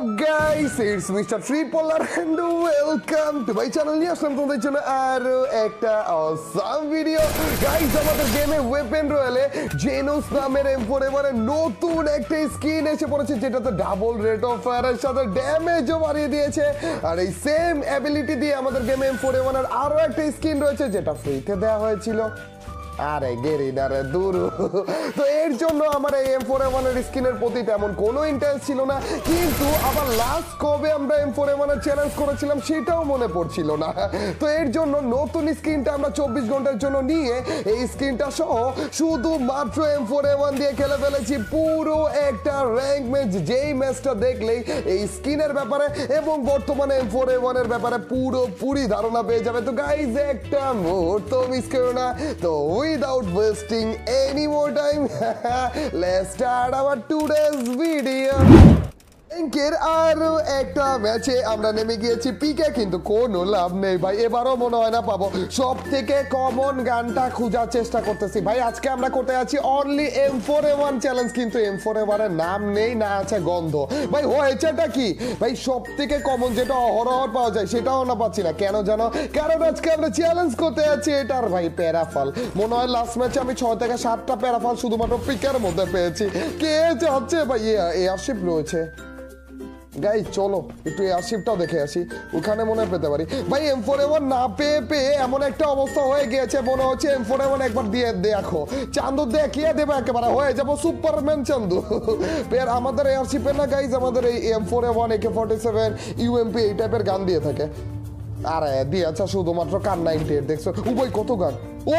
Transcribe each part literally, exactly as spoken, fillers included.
guys, it's Mister Tripolar and welcome to my channel. নিয়ে আসলাম তোমাদের জন্য আরো একটা awesome video. Guys, আমাদের গেমে ওয়েপন রয়েলে জেনোস নামের এম ফোর এর নতুন একটা স্কিন এসে পড়েছে, যেটাতে ডাবল রেট অফ ফায়ারের সাথে ড্যামেজও বাড়িয়ে দিয়েছে। আর এই সেম অ্যাবিলিটি দিয়ে আমাদের গেমে এম ফোর এর আরো একটা স্কিন রয়েছে, যেটা ফ্রিতে দেওয়া হয়েছিল। আরে গেরি না রে দূর। তো এর জন্য আমার এই এম ফোর এর স্কিনের প্রতি তেমন কোনো ইন্টারেস্ট ছিল না, কিন্তু আবার লাস্ট কবে আমরা এম ফোর এর চ্যালেঞ্জ করেছিলাম সেটাও মনে পড়ছিল না। তো এর জন্য নতুন স্কিনটা আমরা চব্বিশ ঘন্টার জন্য নিয়ে এই স্কিনটা সহ শুধু মাত্র এম ফোর এর দিয়ে খেলে ফেলেছি পুরো একটা র্যাঙ্ক ম্যাচ। যেই ম্যাচটা দেখলেই এই স্কিনের ব্যাপারে এবং বর্তমানে এম ফোর এর ব্যাপারে পুরোপুরি ধারণা পেয়ে যাবে। তো গাইজ একটা মুহূর্ত মিস করো না। তো without wasting any more time, let's start our today's video. এর আরো একটা ম্যাচে আমরা নেমে গিয়েছি পিকে, কিন্তু কোনো লাভ নেই ভাই, এবারও মনে হয় না পাবো। সব থেকে কমন গানটা খোঁজার চেষ্টা করতেছি ভাই। আজকে আমরা করতে যাচ্ছি only M four A one challenge, কিন্তু এম ফোর এ ওয়ান এর নাম নেই, না আছে গন্ধ। ভাই হয়েছেটা কি ভাই, সব থেকে কমন যেটা অহরহর পাওয়া যায় সেটাও না পাচ্ছি না। কেন জানো? কারণ আজকে আমরা চ্যালেঞ্জ করতে যাচ্ছি এটার ভাই প্যারাফল। মনে হয় লাস্ট ম্যাচে আমি ছয় থেকে সাতটা প্যারাফল শুধুমাত্র পিকের মধ্যে পেয়েছি। কে চাচ্ছে ভাই? এয়ারশিপ রয়েছে গাইজ, চলো একটু এয়ারশিপটাও দেখে আসি, ওখানে মনে হয় পেতে পারি। ভাই এম ফোর এ ওয়ান না পেয়ে পেয়ে এমন একটা অবস্থা হয়ে গিয়েছে, মনে হচ্ছে এম ফোর এ ওয়ান একবার দিয়ে দেখো, চান্দু দেখিয়ে দেবে একেবারে, হয়ে যাবো সুপারম্যান চান্দু। এর আমাদের এয়ারশিপের না গাইজ, আমাদের এই M four A one, AK forty seven, UMP এই টাইপের গান দিয়ে থাকে। আরে দিয়েছে শুধুমাত্র কার নাইনটি এইট, দেখছো উভয় কত গান। ও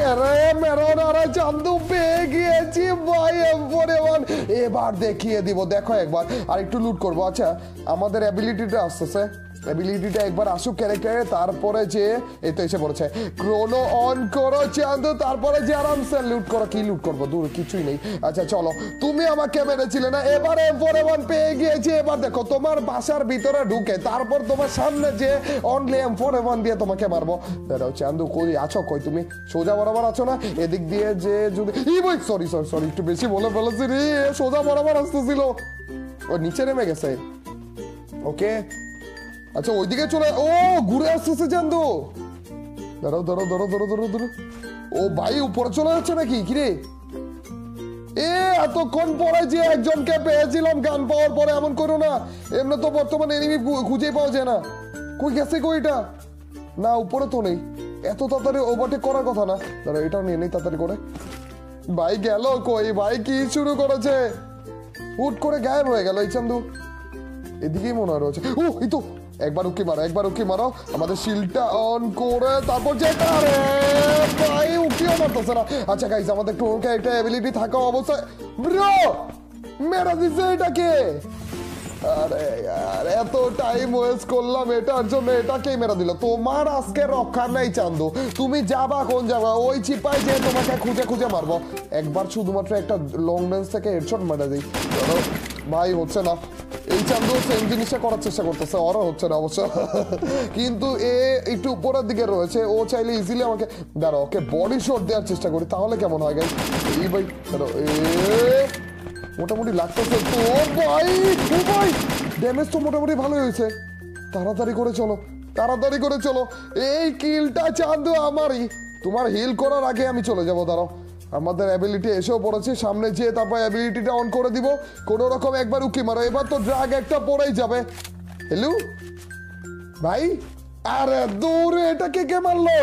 চান্দু পেয়ে গিয়েছি ভাই এম ফোর এ ওয়ান। এবার দেখিয়ে দিব, দেখো একবার। আর একটু লুট করবো। আচ্ছা আমাদের অ্যাবিলিটিটা আসতেছে, অ্যাবিলিটিটা একবার আসুক ক্যারেক্টারে, তারপরে যে এই তো এসে পড়েছে। ক্রোনো অন করো চান্দু, তারপরে যে আরামসে লুট করো। কি লুট করবো? দূর কিছুই নেই। আচ্ছা চলো, তুমি আমাকে মেরেছিলে না, এবার এম ফোর এ ওয়ান পেয়ে গিয়েছি। এবার দেখো তোমার বাসার ভিতরে ঢুকে তারপর তোমার সামনে যে only M four A one দিয়ে তোমাকে মারবো। দাঁড়াও চান্দু, কই আছো? কই তুমি? সোজা বরাবর আছো না? এদিক দিয়ে যে যদি ই বই, সরি সরি সরি একটু বেশি বলে ফেলেছি রে, সোজা বরাবর আসতেছিল, ও নিচে নেমে গেছে। ওকে আচ্ছা ওইদিকে চলে, ও ঘুরে আসতেছে চান্দু। ধরো ধরো ধরো ধরো ধরো ধরো। ও ভাই উপরে চলে যাচ্ছে নাকি? কিরে এ এতক্ষণ পরে যে একজনকে পেয়েছিলাম গান পাওয়ার পরে এমন করো না। এমনি তো বর্তমানে এনিমি খুঁজেই পাওয়া যায় না। কই গেছে কই এটা? না উপরে তো নেই, এত তাড়াতাড়ি ওভারটেক করার কথা না। দাঁড়া এটাও নিয়ে নেই তাড়াতাড়ি করে। ভাই গেল কই? ভাই কি শুরু করেছে? হুট করে গায়েব হয়ে গেল এই চান্দু। এদিকেই মনে হয় রয়েছে। ও এই তো, একবার উকি মারো, একবার উকি মারো, আমাদের শিল্ডটা অন করে তারপর যেটা। রে ভাই উকিও মারতেছে না। আচ্ছা গাইস, আমাদের একটু একটা অ্যাবিলিটি থাকা অবস্থায় ব্রো মেরা দিছে এটাকে। আরে यार এত টাইম ওয়েস্ট করলাম এটার জন্য, এটাকেই মেরা দিল। তোমার আজকে রক্ষা নাই চান্দু, তুমি যাবা কোন যাবা? ওই চিপাই যে তোমাকে খুঁজে খুঁজে মারবো। একবার শুধুমাত্র একটা লং রেঞ্জ থেকে হেডশট মেরে দিই। ভাই হচ্ছে না, এই চান্দু সেম জিনিসটা করার চেষ্টা করতেছে, ওরা হচ্ছে না অবশ্য। কিন্তু এ একটু উপরের দিকে রয়েছে, ও চাইলে ইজিলি আমাকে, দাঁড়া ওকে বডি শট দেওয়ার চেষ্টা করি, তাহলে কেমন হয় গাইস? এই ভাই দাঁড়াও, এ মোটামুটি লাগতেছে তো ভাই। ও ভাই ড্যামেজ তো মোটামুটি ভালোই হয়েছে। তাড়াতাড়ি করে চলো, তাড়াতাড়ি করে চলো, এই কিলটা চান্দু আমারই। তোমার হিল করার আগে আমি চলে যাবো। দাঁড়াও আমাদের অ্যাবিলিটি এসেও পড়েছে, সামনে যেয়ে তারপর অ্যাবিলিটিটা অন করে দিব। কোন রকম একবার উকি মারো, এবার তো ড্রাগ একটা পড়েই যাবে। হ্যালো ভাই, আরে দূরে এটা কে কে মারলো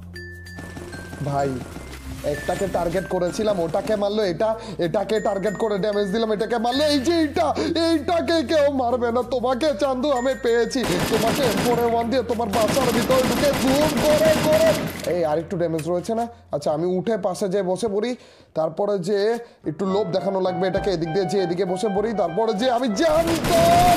ভাই? একটাকে টার্গেট করেছিলাম, ওটাকে মারলো, এটা এটাকে টার্গেট করে ড্যামেজ দিলাম, এটাকে মারলো। এই যে এইটা, এইটাকে কেউ মারবে না। তোমাকে চান্দু আমি পেয়েছি, তোমাকে এম ফোর এ ওয়ান দিয়ে তোমার বাসার ভিতরে ঢুকে জুম করে করে। এই আরেকটু ড্যামেজ রয়েছে না? আচ্ছা আমি উঠে পাশে যেয়ে বসে পড়ি, তারপরে যে একটু লোভ দেখানো লাগবে এটাকে, এদিক দিয়ে যে এদিকে বসে পড়ি, তারপরে যে আমি জানতাম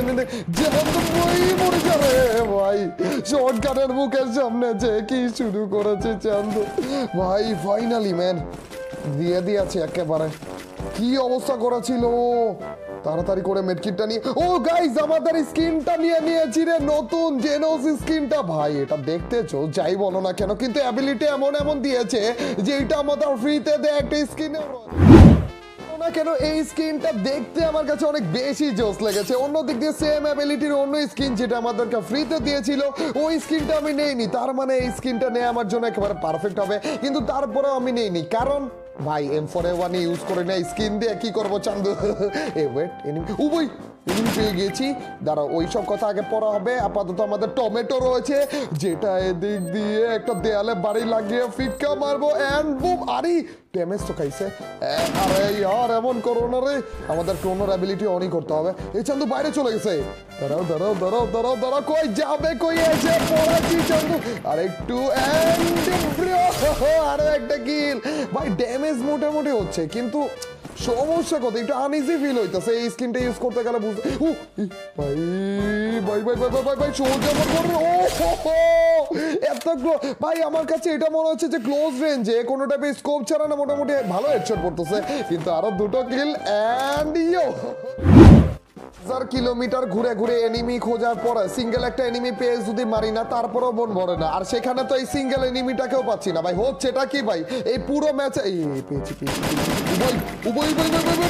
মরে যাবে ভাই। শর্টকাটের মুখের সামনে যে কি শুরু করেছে চান্দু ভাই। ফাইনালি ম্যান দিয়ে দিয়েছে একেবারে। কি অবস্থা করেছিল। তাড়াতাড়ি করে মেডকিটটা নিয়ে, ও গাইস আমাদের স্কিনটা নিয়ে নিয়েছি রে, নতুন জেনোস স্কিনটা। ভাই এটা দেখতেছো যাই বলো না কেন, কিন্তু অ্যাবিলিটি এমন এমন দিয়েছে যে এটা আমাদের ফ্রিতে দেয় একটা স্কিনে। না কেন এই স্কিনটা দেখতে আমার কাছে অনেক বেশি জোস লেগেছে। অন্য দিক দিয়ে সেম অ্যাবিলিটির অন্য স্কিন যেটা আমাদেরকে ফ্রিতে দিয়েছিল ওই স্কিনটা আমি নেইনি, তার মানে এই স্কিনটা নেওয়া আমার জন্য একেবারে পারফেক্ট হবে, কিন্তু তারপরেও আমি নেইনি কারণ ভাই M four A one use করে না স্কিন দিয়ে কি করবো চান্দু। এ ওয়েট এনিমি উবই এনিমি পেয়ে গেছি, দাঁড়াও ওই সব কথা আগে পড়া হবে। আপাতত আমাদের টমেটো রয়েছে যেটা এদিক দিয়ে একটা দেয়ালে বাড়ি লাগিয়ে ফিটকা মারবো এন্ড বুম। আরে ড্যামেজ তো খাইছে। আরে ইয়ার এমন করো না রে, আমাদের ক্রোনোর অ্যাবিলিটি অনই করতে হবে। এই চান্দু বাইরে চলে গেছে, দাঁড়াও দাঁড়াও দাঁড়াও দাঁড়াও দাঁড়াও কই যাবে কই এসে পড়াচ্ছি চান্দু। আর একটু আরো একটা কিল। ভাই ড্যামেজ মোটামুটি হচ্ছে কিন্তু সমস্যা কত একটু আনইজি ফিল হইতাছে এই স্কিনটা ইউজ করতে গেলে বুঝতে। ও ভাই ভাই ভাই ভাই ভাই ভাই সোজা করে ও এত ভাই আমার কাছে এটা মনে হচ্ছে যে ক্লোজ রেঞ্জে কোনো টাইপের স্কোপ ছাড়া না মোটামুটি ভালো হেডশট পড়তেছে, কিন্তু আরো দুটো কিল এন্ড ইয়ো হাজার কিলোমিটার ঘুরে ঘুরে এনিমি খোঁজার পরে সিঙ্গেল একটা এনিমি পেয়ে যদি মারি না তারপরেও মন ভরে না। আর সেখানে তো এই সিঙ্গেল এনিমিটাকেও পাচ্ছি না ভাই, হচ্ছে এটা কি ভাই এই পুরো ম্যাচে এই পেয়েছি পেয়েছি উবই উবই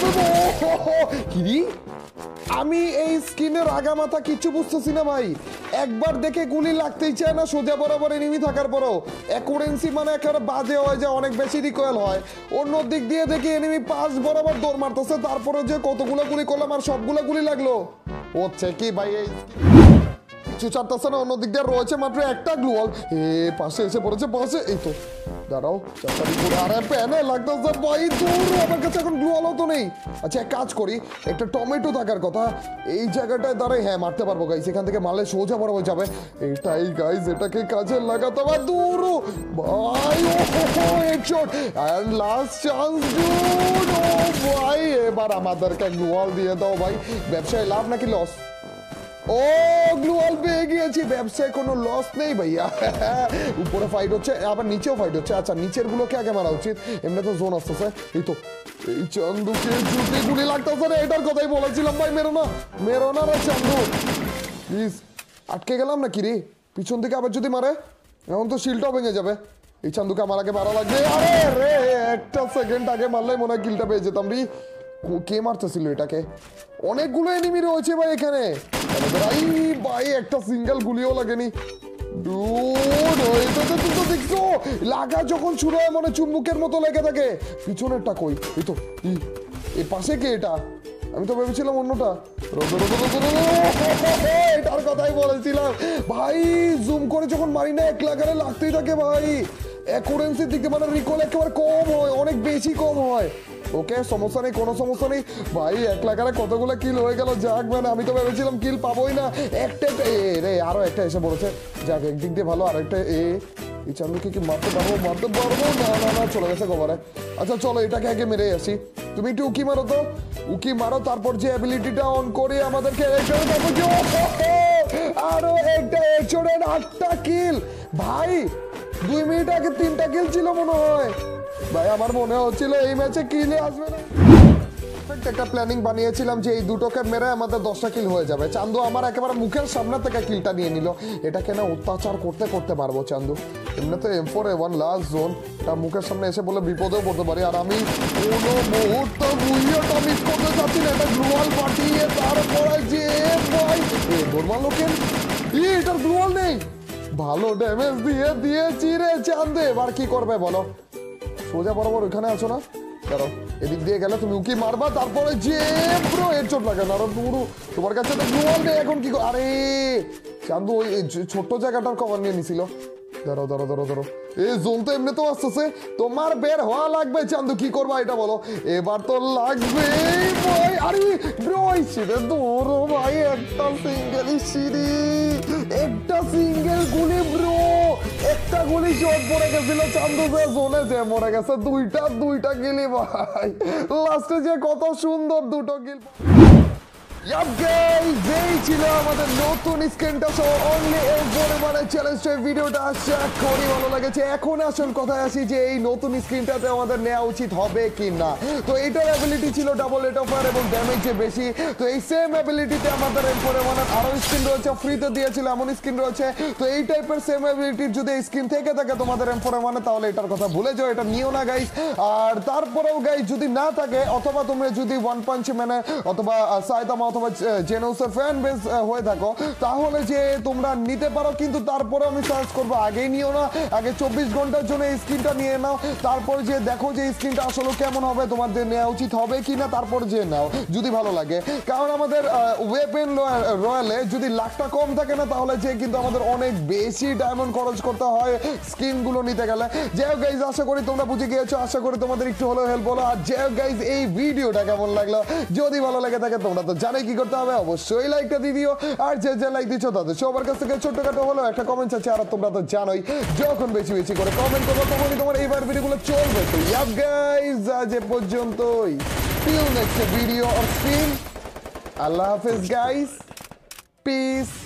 কি আমি এই স্কিনের আগা মাথা কিচ্ছু বুঝতেছি না ভাই, একবার দেখে গুলি লাগতেই চায় না সোজা বরাবর এনিমি থাকার পরেও অ্যাকুরেন্সি মানে একেবারে বাজে হয় যায়, অনেক বেশি রিকয়েল হয়। অন্য দিক দিয়ে দেখি এনিমি পাঁচ বরাবর দৌড় মারতেছে, তারপরে যে কতগুলো গুলি করলাম আর সবগুলো গুলি লাগলো হচ্ছে কি ভাই এই কিছু চারটাছে না। অন্য দিক দিয়ে রয়েছে মাত্র একটা গ্লুয়াল, এ পাশে এসে পড়েছে পাশে, এই তো দাঁড়াও চারটারি করে আরে প্যানে লাগতেছে ভাই দূর, আমার কাছে এখন গ্লুয়ালও তো নেই। আচ্ছা এক কাজ করি, একটা টমেটো থাকার কথা এই জায়গাটায় দাঁড়াই, হ্যাঁ মারতে পারবো গাইস, এখান থেকে মারলে সোজা বরাবর যাবে, এটাই গাইস এটাকে কাজে লাগাতে হবে। দূর ভাই ও headshot and last chance dude, ও ভাই এবার আমাদেরকে গ্লুয়াল দিয়ে দাও ভাই। ব্যবসায় লাভ নাকি লস? ও গ্লুয়াল পেয়ে গিয়েছি, ব্যবসায় কোনো লস নেই ভাইয়া। উপরে ফাইট হচ্ছে আবার নিচেও ফাইট হচ্ছে। আচ্ছা নিচের গুলোকে আগে মারা উচিত, এমনি তো জোন আসতেছে। এই তো এই চান্দুকে জুতি গুলি লাগতেছে রে, এটার কথাই বলেছিলাম ভাই, মেরো না মেরো না রে চান্দু প্লিজ। আটকে গেলাম নাকি রে, পিছন থেকে আবার যদি মারে এখন তো শিলটাও ভেঙে যাবে। এই চান্দুকে আমার আগে মারা লাগবে, আরে রে একটা সেকেন্ড আগে মারলে মনে হয় কিলটা পেয়ে যেতাম রে। কে মারতেছিল এটাকে? অনেকগুলো এনিমি রয়েছে ভাই এখানে ভাই, একটা সিঙ্গেল গুলিও লাগেনি। দেখছো লাগা যখন শুরু হয় মনে চুম্বুকের মতো লেগে থাকে। পিছনেরটা কই? এই তো এই পাশে কে এটা? আমি তো ভেবেছিলাম অন্যটা। এটার কথাই বলেছিলাম ভাই, জুম করে যখন মারি না এক লাগারে লাগতেই থাকে ভাই। অ্যাকুরেন্সির দিকে মানে রিকল একেবারে কম হয়, অনেক বেশি কম হয়। ওকে সমস্যা নেই, কোনো সমস্যা নেই ভাই, এক লাগারে কতগুলো কিল হয়ে গেল। যাক মানে আমি তো ভেবেছিলাম কিল পাবোই না, একটা রে আরো একটা এসে পড়েছে। যাক একদিক দিয়ে ভালো, আরেকটা এ এই চান্দুকে কি মারতে পারবো? মারতে পারবো না না না চলে গেছে কভারে। আচ্ছা চলো এটাকে আগে মেরে আসি, তুমি একটু উকি মারো তো, উকি মারো তারপর যে অ্যাবিলিটিটা অন করে আমাদেরকে আরো একটা এচোরের আটটা কিল ভাই। দুই মিনিট আগে তিনটা কিল ছিল মনে হয় ভাই, আমার মনে হচ্ছিল এই ম্যাচে কিলে আসবে না। একটা প্ল্যানিং বানিয়েছিলাম যে এই দুটোকে মেরে আমাদের দশটা কিল হয়ে যাবে। চান্দু আমার একেবারে মুখের সামনে থেকে কিলটা নিয়ে নিল, এটাকে না অত্যাচার করতে করতে পারবো চান্দু। এমনি তো M four A one last zone, তার মুখের সামনে এসে বলে বিপদেও পড়তে পারি। আর আমি কোনো মুহূর্ত বুঝিয়েটা মিস করতে চাচ্ছি না, এটা গ্লুয়াল পাঠিয়ে তারপরে যে ভাই নর্মাল লোকের এটার গ্লুয়াল নেই, ভালো ড্যামেজ দিয়ে দিয়েছি রে চান্দু। এবার কি করবে বলো? সোজা বরাবর ওখানে আছো না, দাঁড়াও এদিক দিয়ে গেলে তুমি উকি মারবা, তারপরে যে পুরো হেডশট লাগে না। পুরো তোমার কাছে তো গ্লুয়াল নেই, এখন কি? আরে চান্দু ওই ছোট্ট জায়গাটার কভার নিয়ে নিছিল। দাঁড়াও দাঁড়াও দাঁড়াও দাঁড়াও, এই জোন তো এমনি তো আসতেছে, তোমার বের হওয়া লাগবে চান্দু। কি করবা এটা বলো? এবার তো লাগবে ভাই। আরে ব্রো সিঁড়ে দৌড়ো ভাই, একটা সিঙ্গেল সিঁড়ি, একটা সিঙ্গেল গুলি ব্রো, একটা গুলি শট পড়ে গেছিল চান্দু যে জোনে যে মরে গেছে। দুইটা দুইটা গিলি ভাই, লাস্টে যে কত সুন্দর দুটো গিল। ইয়াপ গাইস, এই ছিল আমাদের নতুন স্ক্রিনটা সহ অনলি এই পরিমাণে চ্যালেঞ্জের ভিডিওটা আসছে খুবই ভালো লেগেছে। এখন আসল কথায় আসি যে এই নতুন স্ক্রিনটাতে আমাদের নেওয়া উচিত হবে কি না। তো এইটার অ্যাবিলিটি ছিল ডাবল রেট অফ ফায়ার এবং ড্যামেজ যে বেশি। তো এই সেম অ্যাবিলিটিতে আমাদের এই পরিমাণে আরো স্ক্রিন রয়েছে, ফ্রিতে দিয়েছিল এমন স্ক্রিন রয়েছে। তো এই টাইপের সেম অ্যাবিলিটির যদি স্ক্রিন থেকে থাকে তোমাদের এম পরিমাণে, তাহলে এটার কথা ভুলে যাও, এটা নিও না গাইস। আর তারপরেও গাইস যদি না থাকে, অথবা তোমরা যদি ওয়ান পাঞ্চ ম্যানের অথবা সাইতামা অথবা জেনোসের ফ্যান বেস হয়ে থাকো, তাহলে যে তোমরা নিতে পারো। কিন্তু তারপরে আমি সার্চ করবো, আগেই নিও না, আগে চব্বিশ ঘন্টার জন্য এই স্ক্রিনটা নিয়ে নাও। তারপর যে দেখো যে স্ক্রিনটা আসলে কেমন হবে, তোমাদের নেওয়া উচিত হবে কিনা, তারপর যে নাও যদি ভালো লাগে। কারণ আমাদের ওয়েপেন রয়্যালে যদি লাখটা কম থাকে না, তাহলে যে কিন্তু আমাদের অনেক বেশি ডায়মন্ড খরচ করতে হয় স্ক্রিনগুলো নিতে গেলে। যাই হোক গাইজ, আশা করি তোমরা বুঝে গিয়েছো, আশা করি তোমাদের একটু হলেও হেল্প হলো। আর যাই হোক গাইজ, এই ভিডিওটা কেমন লাগলো, যদি ভালো লাগে থাকে তোমরা তো জানোই কি করতে হবে, অবশ্যই লাইকটা দিয়ে দিও। আর যে যে লাইক দিচ্ছ তাদের সবার কাছ থেকে ছোট্টখাটো হলো একটা কমেন্ট আছে। আর তোমরা তো জানোই, যখন বেশি বেশি করে কমেন্ট করবো তখনই তোমার এইবার ভিডিওগুলো চলবে। তো ইয়াপ গাইজ, আজ এ পর্যন্তই। Till next video or stream, আল্লাহ হাফেজ গাইজ, পিস।